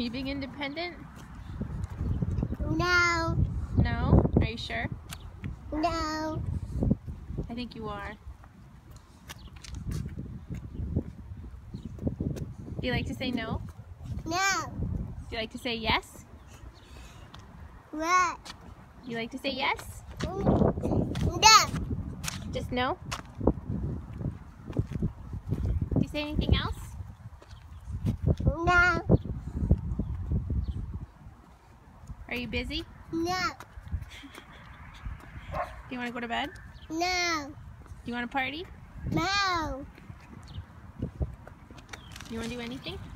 you being independent? No. No? Are you sure? No. I think you are. Do you like to say no? No. Do you like to say yes? What? Do you like to say yes? No. Just no? Do you say anything else? No. Are you busy? No. Do you want to go to bed? No. Do you want to party? No. Do you want to do anything?